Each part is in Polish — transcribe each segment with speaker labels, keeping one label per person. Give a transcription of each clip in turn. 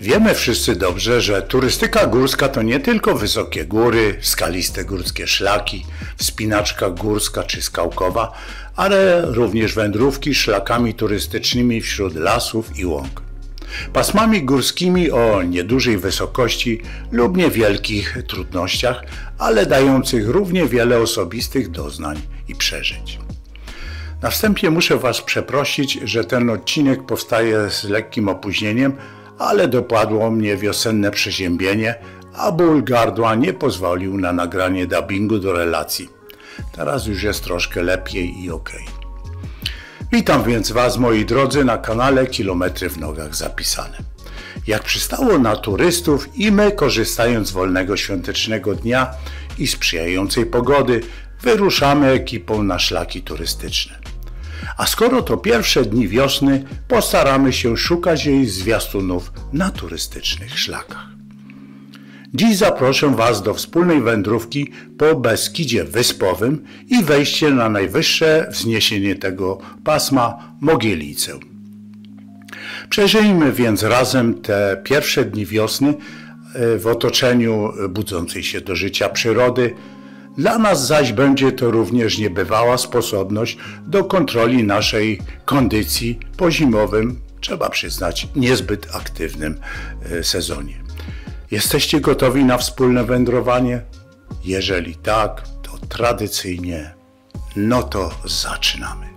Speaker 1: Wiemy wszyscy dobrze, że turystyka górska to nie tylko wysokie góry, skaliste górskie szlaki, wspinaczka górska czy skałkowa, ale również wędrówki szlakami turystycznymi wśród lasów i łąk. Pasmami górskimi o niedużej wysokości lub niewielkich trudnościach, ale dających równie wiele osobistych doznań i przeżyć. Na wstępie muszę Was przeprosić, że ten odcinek powstaje z lekkim opóźnieniem, ale dopadło mnie wiosenne przeziębienie, a ból gardła nie pozwolił na nagranie dubbingu do relacji. Teraz już jest troszkę lepiej i okej. Witam więc Was, moi drodzy, na kanale Kilometry w nogach zapisane. Jak przystało na turystów i my, korzystając z wolnego świątecznego dnia i sprzyjającej pogody, wyruszamy ekipą na szlaki turystyczne. A skoro to pierwsze dni wiosny, postaramy się szukać jej zwiastunów na turystycznych szlakach. Dziś zaproszę Was do wspólnej wędrówki po Beskidzie Wyspowym i wejście na najwyższe wzniesienie tego pasma, Mogielicę. Przeżyjmy więc razem te pierwsze dni wiosny w otoczeniu budzącej się do życia przyrody. Dla nas zaś będzie to również niebywała sposobność do kontroli naszej kondycji po zimowym, trzeba przyznać, niezbyt aktywnym sezonie. Jesteście gotowi na wspólne wędrowanie? Jeżeli tak, to tradycyjnie, no to zaczynamy.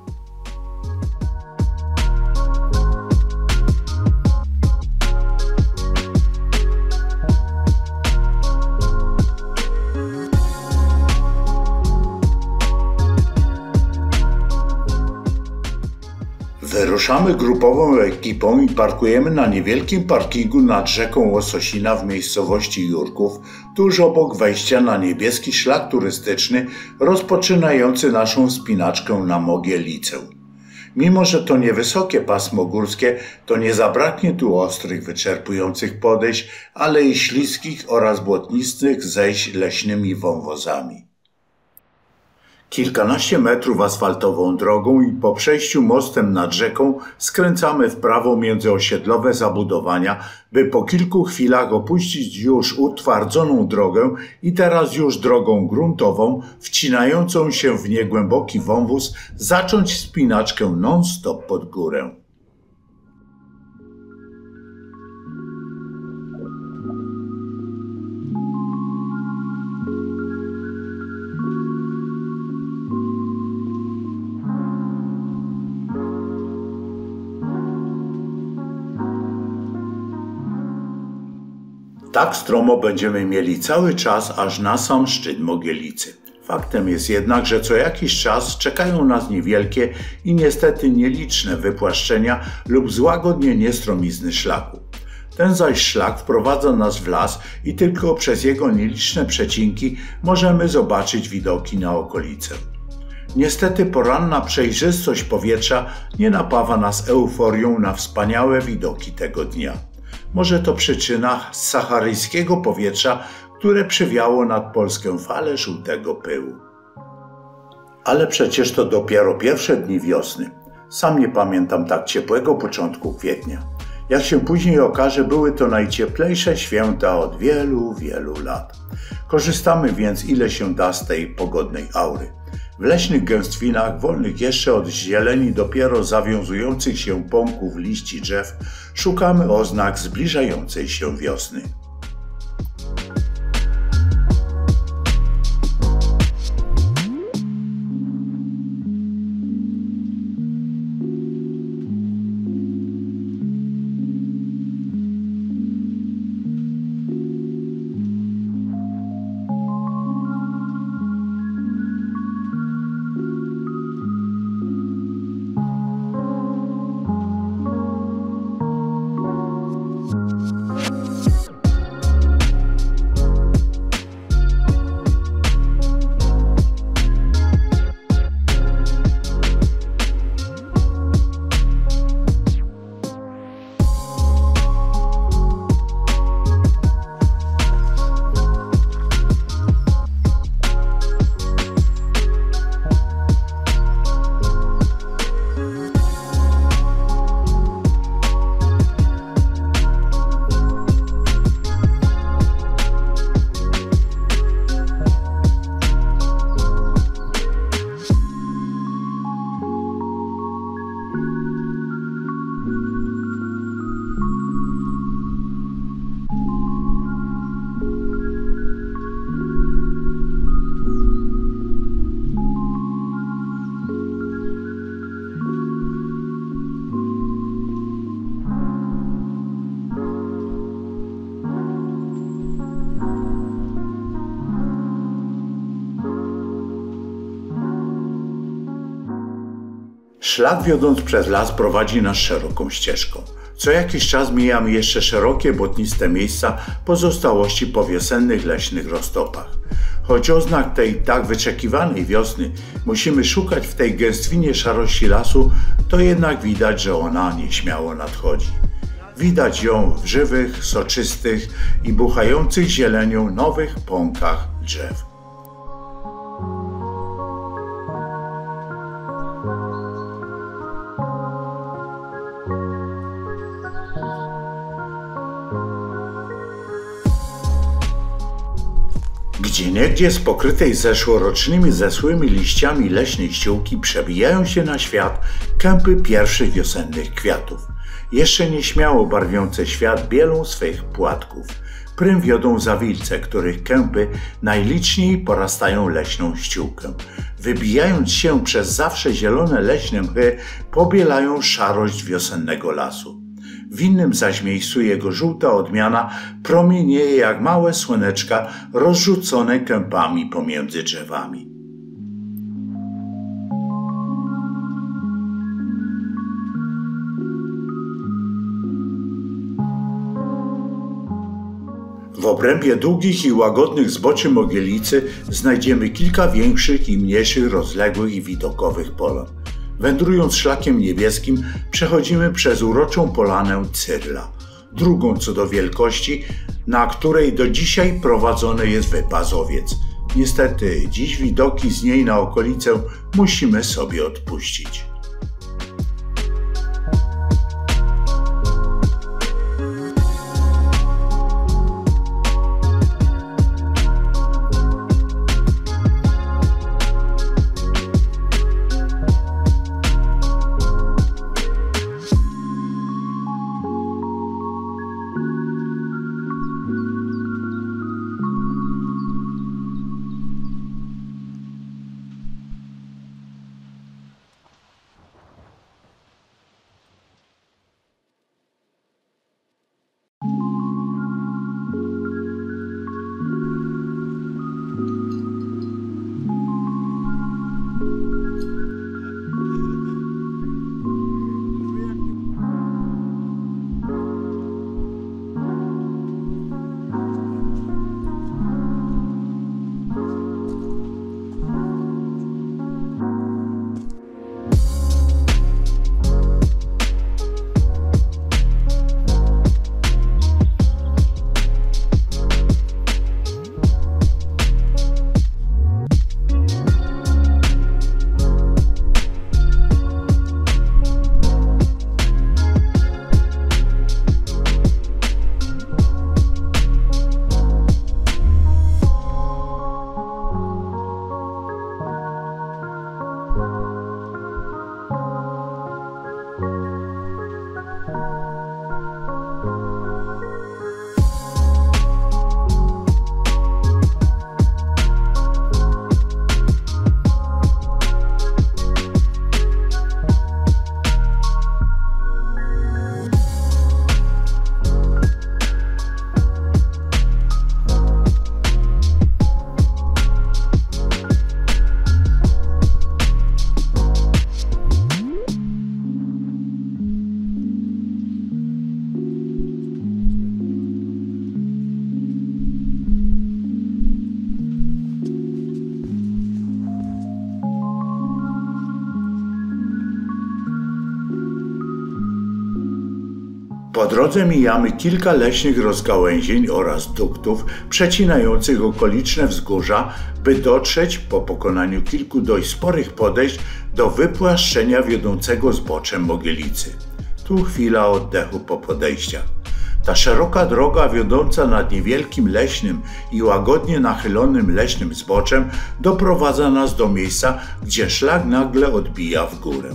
Speaker 1: Wyruszamy grupową ekipą i parkujemy na niewielkim parkingu nad rzeką Łososina w miejscowości Jurków, tuż obok wejścia na niebieski szlak turystyczny rozpoczynający naszą wspinaczkę na Mogielicę. Mimo że to niewysokie pasmo górskie, to nie zabraknie tu ostrych, wyczerpujących podejść, ale i śliskich oraz błotnistych zejść leśnymi wąwozami. Kilkanaście metrów asfaltową drogą i po przejściu mostem nad rzeką skręcamy w prawo między osiedlowe zabudowania, by po kilku chwilach opuścić już utwardzoną drogę i teraz już drogą gruntową, wcinającą się w niegłęboki wąwóz, zacząć wspinaczkę non-stop pod górę. Tak stromo będziemy mieli cały czas aż na sam szczyt Mogielicy. Faktem jest jednak, że co jakiś czas czekają nas niewielkie i niestety nieliczne wypłaszczenia lub złagodnienie stromizny szlaku. Ten zaś szlak wprowadza nas w las i tylko przez jego nieliczne przecinki możemy zobaczyć widoki na okolice. Niestety poranna przejrzystość powietrza nie napawa nas euforią na wspaniałe widoki tego dnia. Może to przyczyna saharyjskiego powietrza, które przywiało nad Polskę falę żółtego pyłu. Ale przecież to dopiero pierwsze dni wiosny. Sam nie pamiętam tak ciepłego początku kwietnia. Jak się później okaże, były to najcieplejsze święta od wielu, wielu lat. Korzystamy więc ile się da z tej pogodnej aury. W leśnych gęstwinach, wolnych jeszcze od zieleni dopiero zawiązujących się pąków liści drzew, szukamy oznak zbliżającej się wiosny. Szlak wiodąc przez las prowadzi nas szeroką ścieżką. Co jakiś czas mijamy jeszcze szerokie, błotniste miejsca pozostałości po wiosennych leśnych roztopach. Choć oznak tej tak wyczekiwanej wiosny musimy szukać w tej gęstwinie szarości lasu, to jednak widać, że ona nieśmiało nadchodzi. Widać ją w żywych, soczystych i buchających zielenią nowych pąkach drzew. Gdzieniegdzie z pokrytej zeszłorocznymi zesłymi liściami leśnej ściółki przebijają się na świat kępy pierwszych wiosennych kwiatów. Jeszcze nieśmiało barwiące świat bielą swych płatków. Prym wiodą zawilce, których kępy najliczniej porastają leśną ściółkę. Wybijając się przez zawsze zielone leśne mchy, pobielają szarość wiosennego lasu. W innym zaś miejscu jego żółta odmiana promienieje jak małe słoneczka rozrzucone kępami pomiędzy drzewami. W obrębie długich i łagodnych zboczy Mogielicy znajdziemy kilka większych i mniejszych, rozległych i widokowych polan. Wędrując szlakiem niebieskim przechodzimy przez uroczą polanę Cyrla, drugą co do wielkości, na której do dzisiaj prowadzony jest wypas owiec. Niestety dziś widoki z niej na okolicę musimy sobie odpuścić. Po drodze mijamy kilka leśnych rozgałęzień oraz duktów przecinających okoliczne wzgórza, by dotrzeć po pokonaniu kilku dość sporych podejść do wypłaszczenia wiodącego zboczem Mogielicy. Tu chwila oddechu po podejściach. Ta szeroka droga wiodąca nad niewielkim leśnym i łagodnie nachylonym leśnym zboczem doprowadza nas do miejsca, gdzie szlak nagle odbija w górę.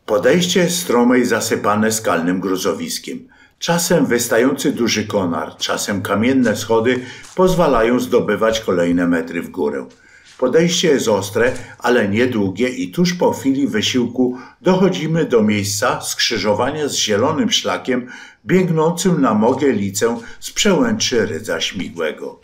Speaker 1: Podejście strome i zasypane skalnym gruzowiskiem. Czasem wystający duży konar, czasem kamienne schody pozwalają zdobywać kolejne metry w górę. Podejście jest ostre, ale niedługie i tuż po chwili wysiłku dochodzimy do miejsca skrzyżowania z zielonym szlakiem biegnącym na Mogielicę z przełęczy Rydza Śmigłego.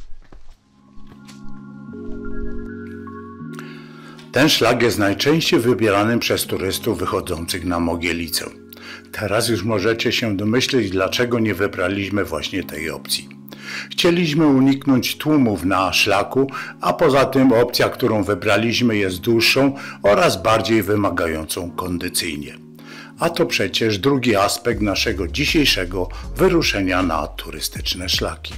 Speaker 1: Ten szlak jest najczęściej wybieranym przez turystów wychodzących na Mogielicę. Teraz już możecie się domyśleć, dlaczego nie wybraliśmy właśnie tej opcji. Chcieliśmy uniknąć tłumów na szlaku, a poza tym opcja, którą wybraliśmy, jest dłuższą oraz bardziej wymagającą kondycyjnie. A to przecież drugi aspekt naszego dzisiejszego wyruszenia na turystyczne szlaki.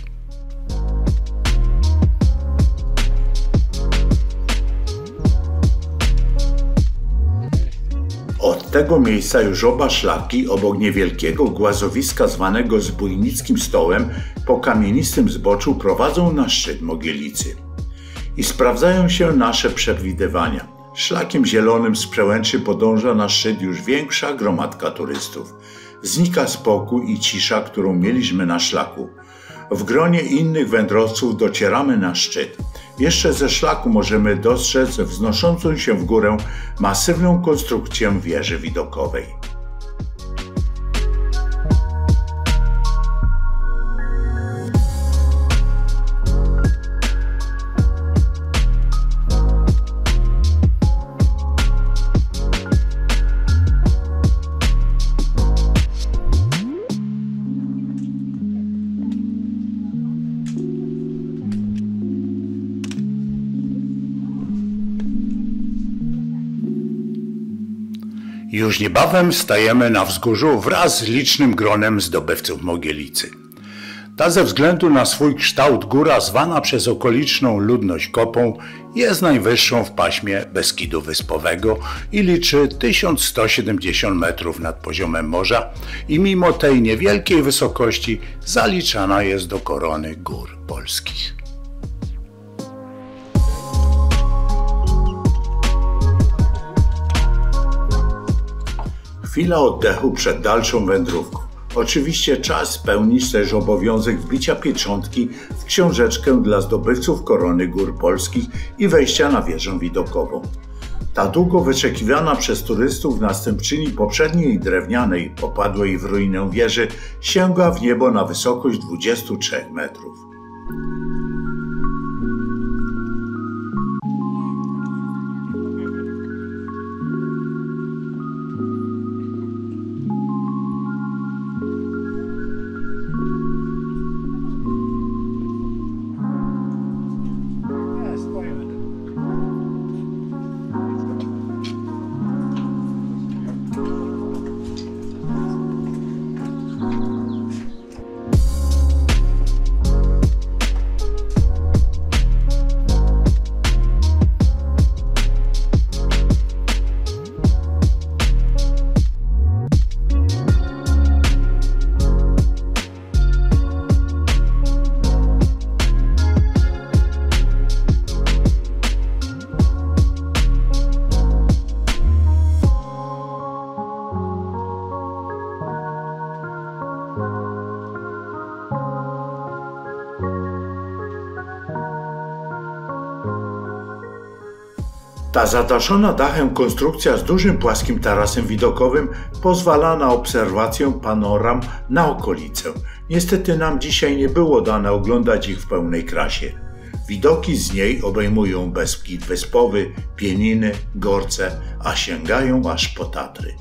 Speaker 1: Od tego miejsca już oba szlaki obok niewielkiego głazowiska zwanego Zbójnickim Stołem po kamienistym zboczu prowadzą na szczyt Mogielicy. I sprawdzają się nasze przewidywania. Szlakiem zielonym z przełęczy podąża na szczyt już większa gromadka turystów. Znika spokój i cisza, którą mieliśmy na szlaku. W gronie innych wędrowców docieramy na szczyt. Jeszcze ze szlaku możemy dostrzec wznoszącą się w górę masywną konstrukcję wieży widokowej. Już niebawem stajemy na wzgórzu wraz z licznym gronem zdobywców Mogielicy. Ta ze względu na swój kształt góra, zwana przez okoliczną ludność Kopą, jest najwyższą w paśmie Beskidu Wyspowego i liczy 1170 metrów nad poziomem morza i mimo tej niewielkiej wysokości zaliczana jest do korony gór polskich. Chwila oddechu przed dalszą wędrówką. Oczywiście czas spełnić też obowiązek wbicia pieczątki w książeczkę dla zdobywców korony gór polskich i wejścia na wieżę widokową. Ta długo wyczekiwana przez turystów następczyni poprzedniej drewnianej, popadłej w ruinę wieży, sięga w niebo na wysokość 23 metrów. Ta zadaszona dachem konstrukcja z dużym płaskim tarasem widokowym pozwala na obserwację panoram na okolicę. Niestety nam dzisiaj nie było dane oglądać ich w pełnej krasie. Widoki z niej obejmują Beskid Wyspowy, Pieniny, Gorce, a sięgają aż po Tatry.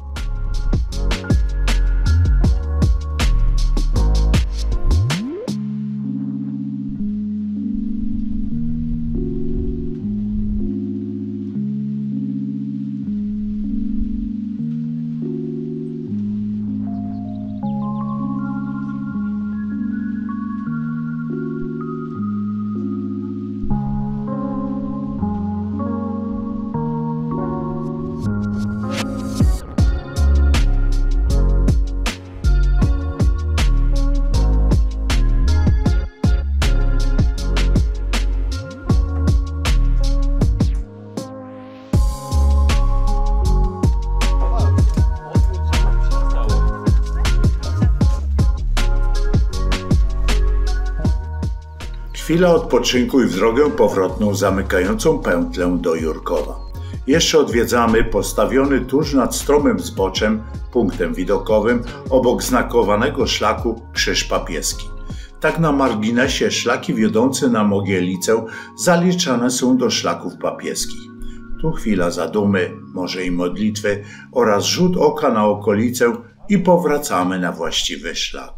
Speaker 1: Chwila odpoczynku i w drogę powrotną zamykającą pętlę do Jurkowa. Jeszcze odwiedzamy postawiony tuż nad stromym zboczem, punktem widokowym, obok znakowanego szlaku Krzyż Papieski. Tak na marginesie szlaki wiodące na Mogielicę zaliczane są do szlaków papieskich. Tu chwila zadumy, może i modlitwy oraz rzut oka na okolicę i powracamy na właściwy szlak.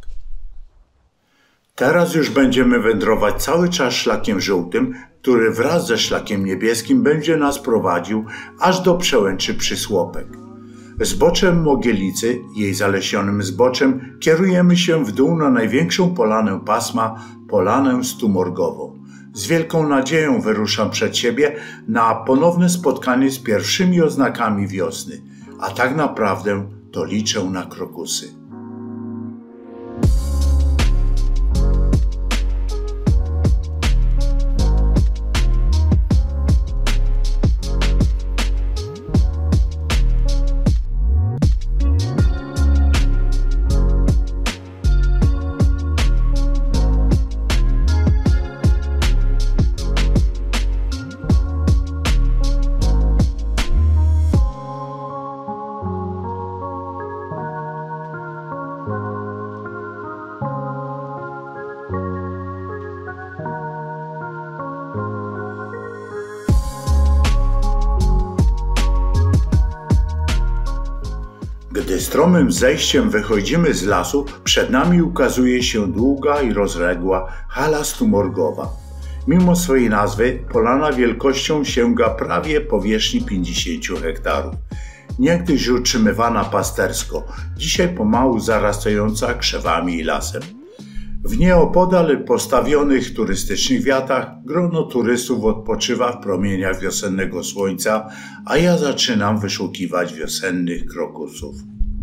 Speaker 1: Teraz już będziemy wędrować cały czas szlakiem żółtym, który wraz ze szlakiem niebieskim będzie nas prowadził aż do przełęczy Przysłopek. Zboczem Mogielicy, jej zalesionym zboczem, kierujemy się w dół na największą polanę pasma, Polanę Stumorgową. Z wielką nadzieją wyruszam przed siebie na ponowne spotkanie z pierwszymi oznakami wiosny, a tak naprawdę to liczę na krokusy. Gdy stromym zejściem wychodzimy z lasu, przed nami ukazuje się długa i rozległa hala Stumorgowa. Mimo swojej nazwy, polana wielkością sięga prawie powierzchni 50 hektarów. Niegdyś utrzymywana pastersko, dzisiaj pomału zarastająca krzewami i lasem. W nieopodal postawionych turystycznych wiatach grono turystów odpoczywa w promieniach wiosennego słońca, a ja zaczynam wyszukiwać wiosennych krokusów.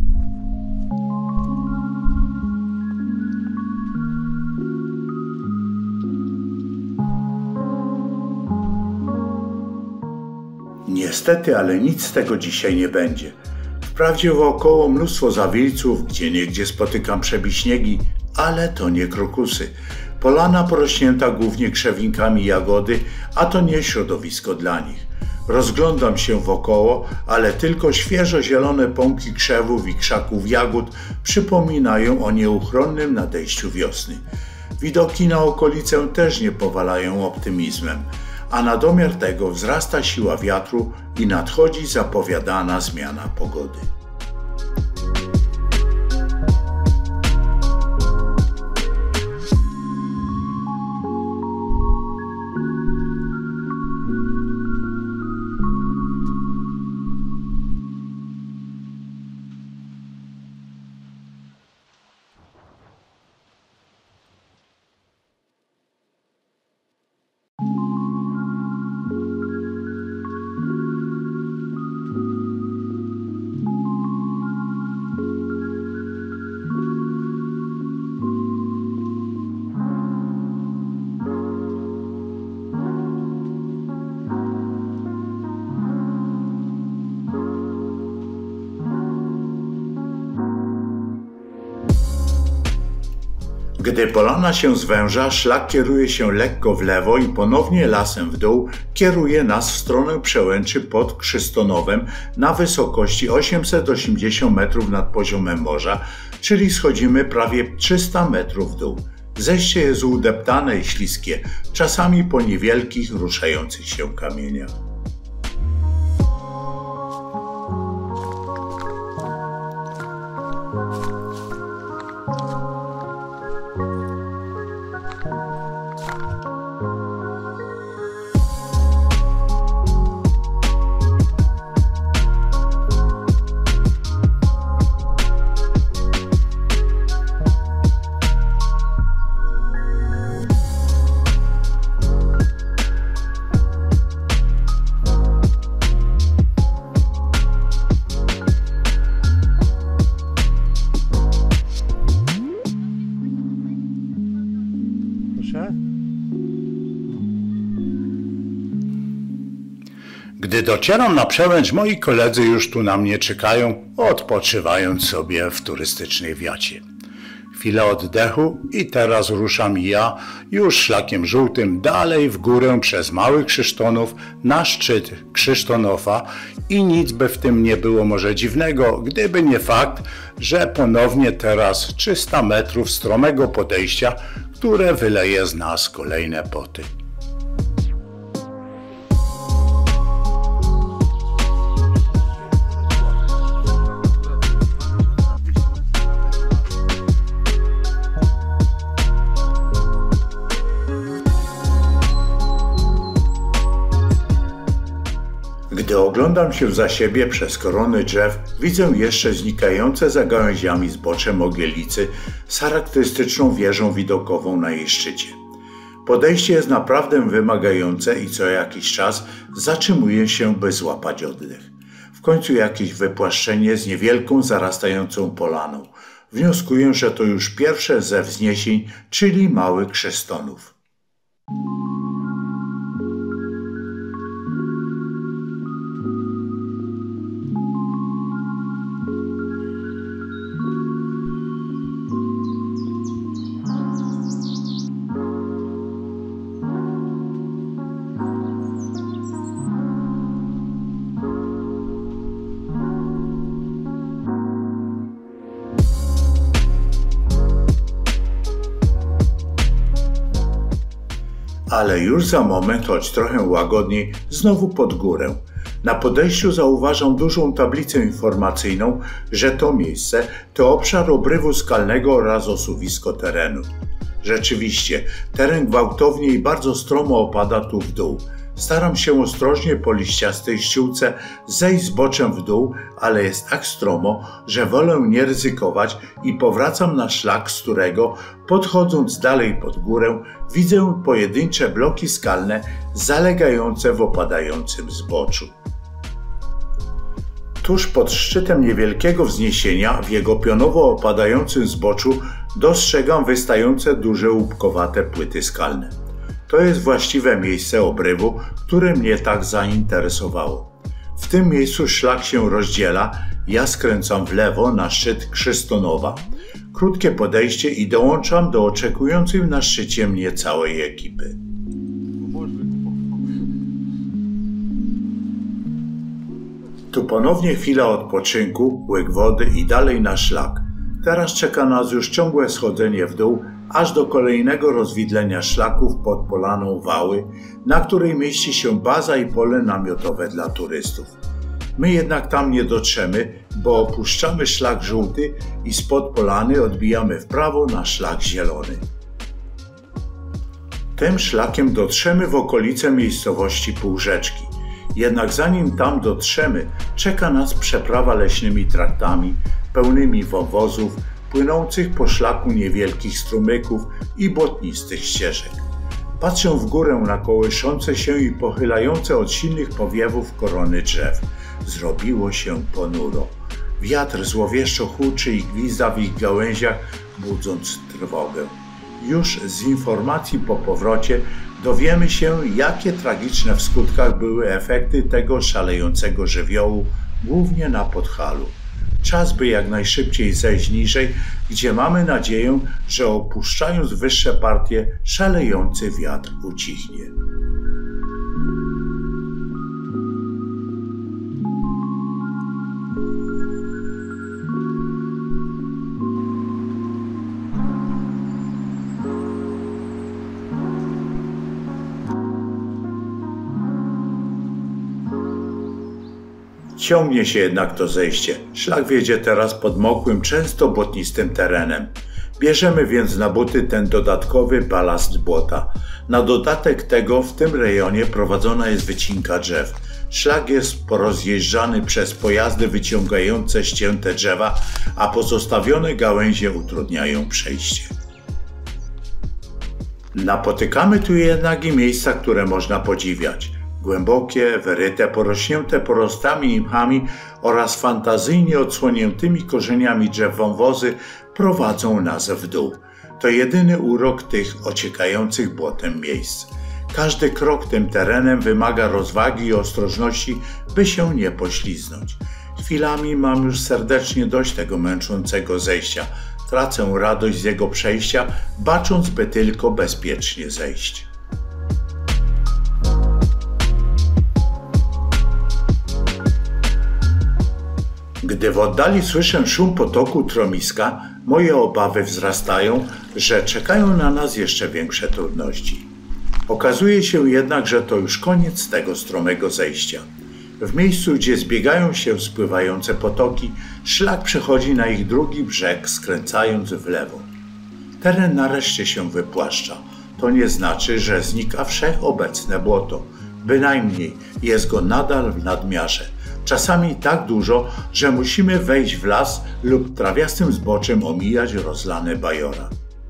Speaker 1: Niestety, ale nic z tego dzisiaj nie będzie. Wprawdzie wokoło mnóstwo zawilców, gdzieniegdzie spotykam przebiśniegi, ale to nie krokusy. Polana porośnięta głównie krzewinkami jagody, a to nie środowisko dla nich. Rozglądam się wokoło, ale tylko świeżo zielone pąki krzewów i krzaków jagód przypominają o nieuchronnym nadejściu wiosny. Widoki na okolicę też nie powalają optymizmem, a na domiar tego wzrasta siła wiatru i nadchodzi zapowiadana zmiana pogody. Gdy polana się zwęża, szlak kieruje się lekko w lewo i ponownie lasem w dół kieruje nas w stronę przełęczy pod Krzystonowem na wysokości 880 metrów nad poziomem morza, czyli schodzimy prawie 300 metrów w dół. Zejście jest udeptane i śliskie, czasami po niewielkich, ruszających się kamieniach. Gdy docieram na przełęcz, moi koledzy już tu na mnie czekają, odpoczywając sobie w turystycznej wiacie. Chwila oddechu i teraz ruszam ja już szlakiem żółtym dalej w górę przez Mały Krzysztonów na szczyt Krzysztonowa i nic by w tym nie było może dziwnego, gdyby nie fakt, że ponownie teraz 300 metrów stromego podejścia, które wyleje z nas kolejne poty. Gdy oglądam się za siebie przez korony drzew, widzę jeszcze znikające za gałęziami zbocze Mogielicy z charakterystyczną wieżą widokową na jej szczycie. Podejście jest naprawdę wymagające i co jakiś czas zatrzymuję się, by złapać oddech. W końcu jakieś wypłaszczenie z niewielką zarastającą polaną. Wnioskuję, że to już pierwsze ze wzniesień, czyli Mały Krzysztonów. Ale już za moment, choć trochę łagodniej, znowu pod górę. Na podejściu zauważam dużą tablicę informacyjną, że to miejsce to obszar obrywu skalnego oraz osuwisko terenu. Rzeczywiście, teren gwałtownie i bardzo stromo opada tu w dół. Staram się ostrożnie po liściastej ściółce zejść zboczem w dół, ale jest tak stromo, że wolę nie ryzykować i powracam na szlak, z którego, podchodząc dalej pod górę, widzę pojedyncze bloki skalne zalegające w opadającym zboczu. Tuż pod szczytem niewielkiego wzniesienia, w jego pionowo opadającym zboczu, dostrzegam wystające duże łupkowate płyty skalne. To jest właściwe miejsce obrywu, które mnie tak zainteresowało. W tym miejscu szlak się rozdziela, ja skręcam w lewo na szczyt Krzysztonowa. Krótkie podejście i dołączam do oczekującej na szczycie mnie całej ekipy. Tu ponownie chwila odpoczynku, łyk wody i dalej na szlak. Teraz czeka nas już ciągłe schodzenie w dół, aż do kolejnego rozwidlenia szlaków pod Polaną Wały, na której mieści się baza i pole namiotowe dla turystów. My jednak tam nie dotrzemy, bo opuszczamy szlak żółty i spod Polany odbijamy w prawo na szlak zielony. Tym szlakiem dotrzemy w okolice miejscowości Półrzeczki. Jednak zanim tam dotrzemy, czeka nas przeprawa leśnymi traktami, pełnymi wąwozów, płynących po szlaku niewielkich strumyków i błotnistych ścieżek. Patrzę w górę na kołyszące się i pochylające od silnych powiewów korony drzew. Zrobiło się ponuro. Wiatr złowieszczo huczy i gwizda w ich gałęziach, budząc trwogę. Już z informacji po powrocie dowiemy się, jakie tragiczne w skutkach były efekty tego szalejącego żywiołu, głównie na Podhalu. Czas, by jak najszybciej zejść niżej, gdzie mamy nadzieję, że opuszczając wyższe partie, szalejący wiatr ucichnie. Ciągnie się jednak to zejście. Szlak wiedzie teraz pod mokłym, często błotnistym terenem. Bierzemy więc na buty ten dodatkowy balast błota. Na dodatek tego w tym rejonie prowadzona jest wycinka drzew. Szlak jest porozjeżdżany przez pojazdy wyciągające ścięte drzewa, a pozostawione gałęzie utrudniają przejście. Napotykamy tu jednak i miejsca, które można podziwiać. Głębokie, wyryte, porośnięte porostami i mchami oraz fantazyjnie odsłoniętymi korzeniami drzew wąwozy prowadzą nas w dół. To jedyny urok tych ociekających błotem miejsc. Każdy krok tym terenem wymaga rozwagi i ostrożności, by się nie pośliznąć. Chwilami mam już serdecznie dość tego męczącego zejścia. tracę radość z jego przejścia, bacząc, by tylko bezpiecznie zejść. Gdy w oddali słyszę szum potoku Tromiska, moje obawy wzrastają, że czekają na nas jeszcze większe trudności. Okazuje się jednak, że to już koniec tego stromego zejścia. W miejscu, gdzie zbiegają się spływające potoki, szlak przechodzi na ich drugi brzeg, skręcając w lewo. Teren nareszcie się wypłaszcza. To nie znaczy, że znika wszechobecne błoto. Bynajmniej jest go nadal w nadmiarze. Czasami tak dużo, że musimy wejść w las lub trawiastym zboczem omijać rozlane bajora.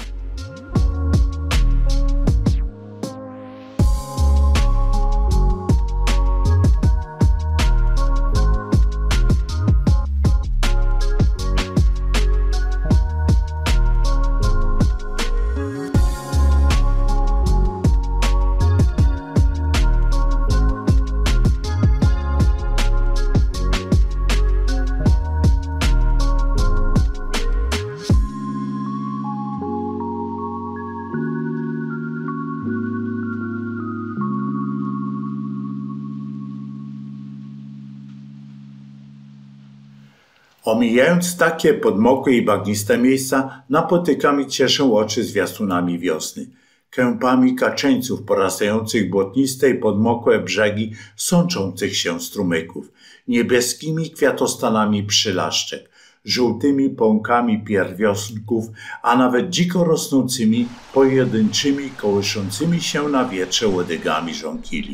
Speaker 1: Omijając takie podmokłe i bagniste miejsca, napotykam i cieszę oczy zwiastunami wiosny. Kępami kaczeńców porastających błotniste i podmokłe brzegi sączących się strumyków, niebieskimi kwiatostanami przylaszczek, żółtymi pąkami pierwiosnków, a nawet dziko rosnącymi, pojedynczymi, kołyszącymi się na wietrze łodygami żonkili.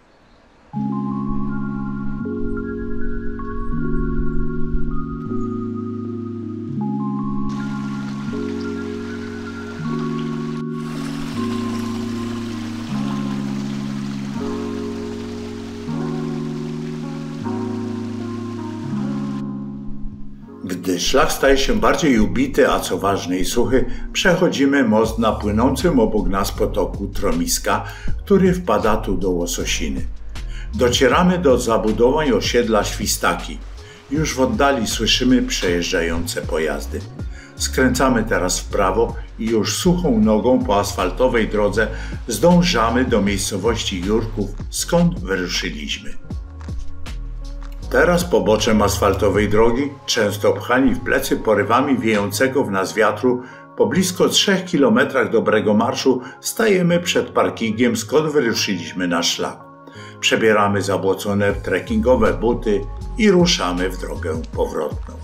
Speaker 1: Gdy szlak staje się bardziej ubity, a co ważne i suchy, przechodzimy most na płynącym obok nas potoku Tromiska, który wpada tu do Łososiny. Docieramy do zabudowań osiedla Świstaki. Już w oddali słyszymy przejeżdżające pojazdy. Skręcamy teraz w prawo i już suchą nogą po asfaltowej drodze zdążamy do miejscowości Jurków, skąd wyruszyliśmy. Teraz poboczem asfaltowej drogi, często pchani w plecy porywami wiejącego w nas wiatru, po blisko 3 kilometrach dobrego marszu stajemy przed parkingiem, skąd wyruszyliśmy na szlak. Przebieramy zabłocone trekkingowe buty i ruszamy w drogę powrotną.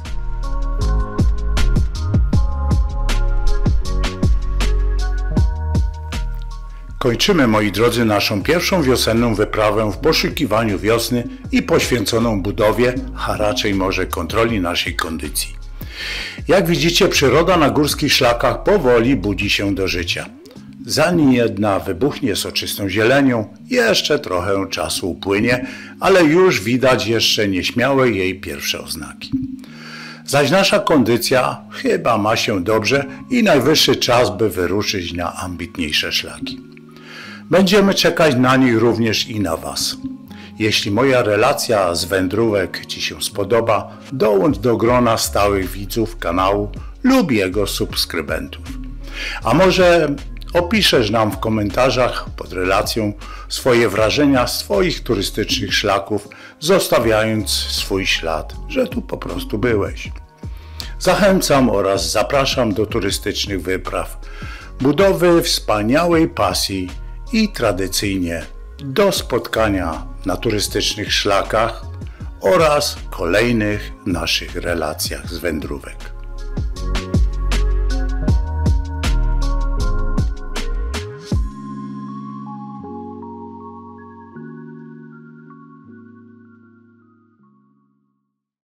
Speaker 1: Kończymy, moi drodzy, naszą pierwszą wiosenną wyprawę w poszukiwaniu wiosny i poświęconą budowie, a raczej może kontroli naszej kondycji. Jak widzicie, przyroda na górskich szlakach powoli budzi się do życia. Zanim jedna wybuchnie soczystą zielenią, jeszcze trochę czasu upłynie, ale już widać jeszcze nieśmiałe jej pierwsze oznaki. Zaś nasza kondycja chyba ma się dobrze i najwyższy czas, by wyruszyć na ambitniejsze szlaki. Będziemy czekać na nich również i na Was. Jeśli moja relacja z wędrówek Ci się spodoba, dołącz do grona stałych widzów kanału lub jego subskrybentów. A może opiszesz nam w komentarzach pod relacją swoje wrażenia z Twoich turystycznych szlaków, zostawiając swój ślad, że tu po prostu byłeś. Zachęcam oraz zapraszam do turystycznych wypraw, budowy wspaniałej pasji i tradycyjnie do spotkania na turystycznych szlakach oraz kolejnych naszych relacjach z wędrówek.